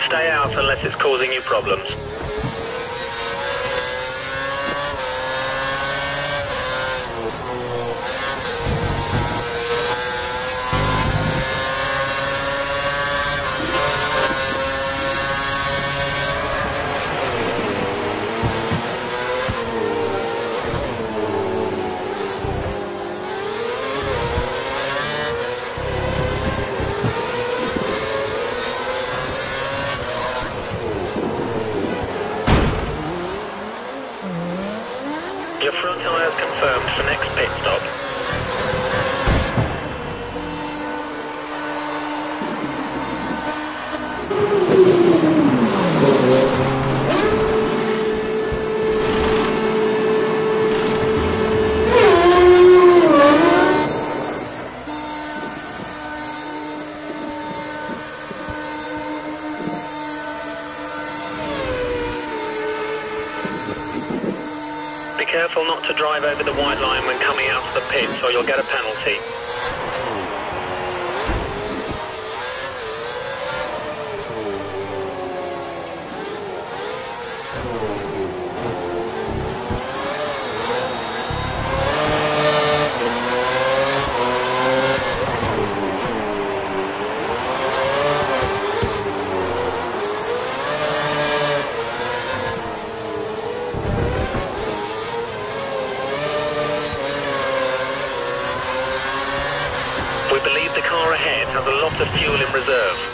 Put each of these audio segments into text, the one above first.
Stay out unless it's causing you problems. Your front tyre is confirmed for next pit stop. Be careful not to drive over the white line when coming out of the pits or you'll get a penalty. We believe the car ahead has a lot of fuel in reserve.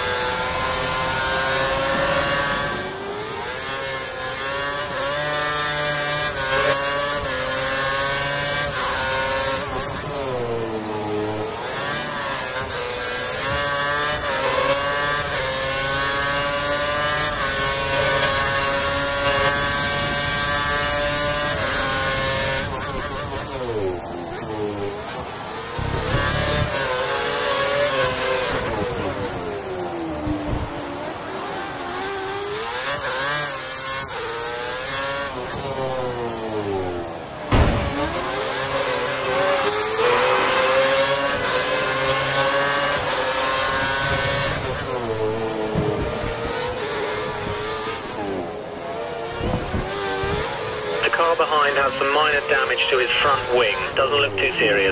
The car behind has some minor damage to his front wing. Doesn't look too serious.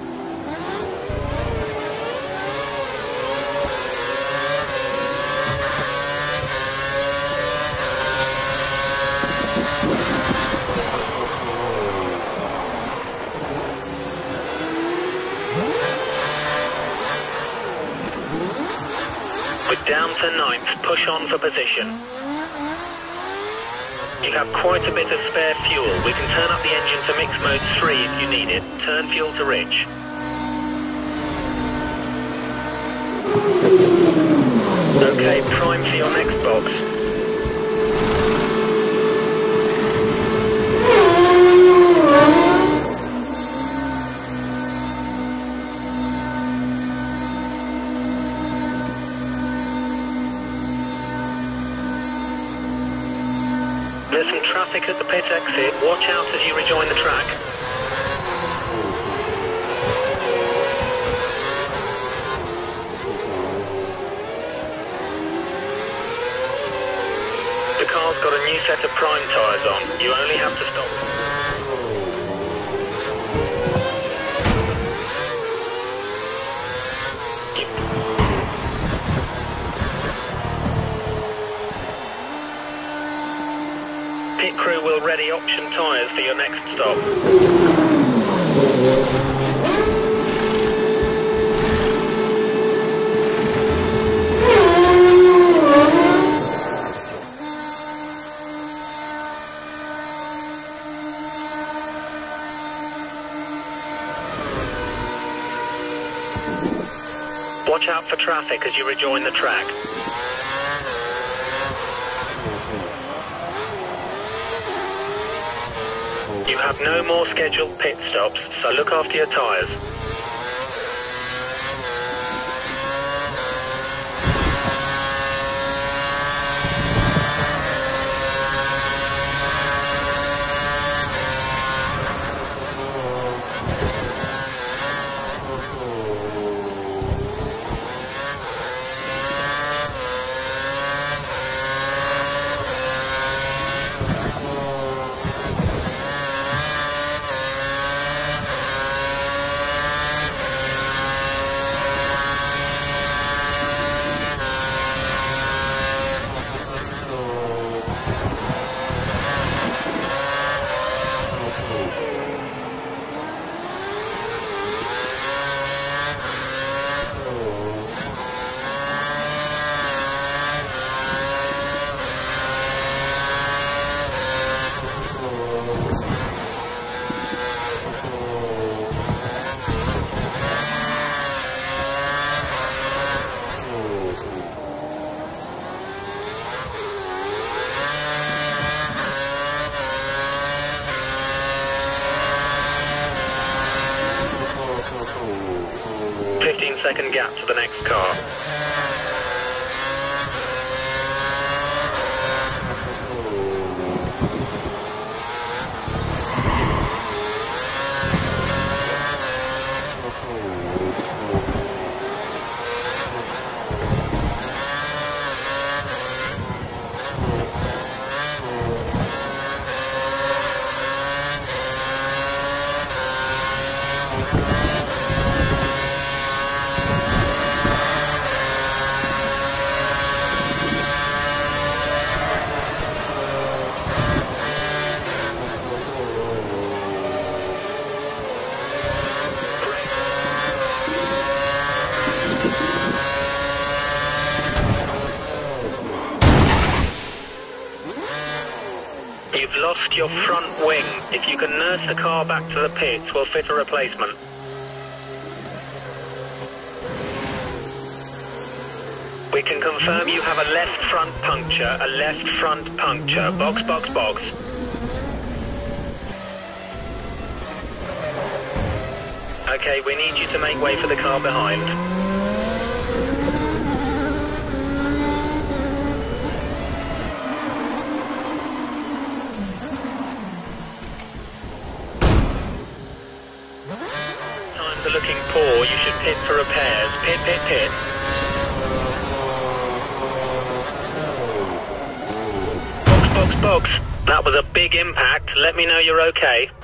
We're down to 9th. Push on for position. You have quite a bit of spare fuel. We can turn up the engine to mix mode 3 if you need it. Turn fuel to rich. Okay, prime for your next box. There's some traffic at the pit exit. Watch out as you rejoin the track. The car's got a new set of prime tyres on. You only have to stop. Pit crew will ready option tyres for your next stop. Watch out for traffic as you rejoin the track. You have no more scheduled pit stops, so look after your tyres. second gap to the next car. You've lost your front wing. If you can nurse the car back to the pits, we'll fit a replacement. We can confirm you have a left front puncture, a left front puncture. Box, box, box. Okay, we need you to make way for the car behind. Times are looking poor. You should pit for repairs. Pit, pit, pit. Box, box, box. That was a big impact. Let me know you're okay.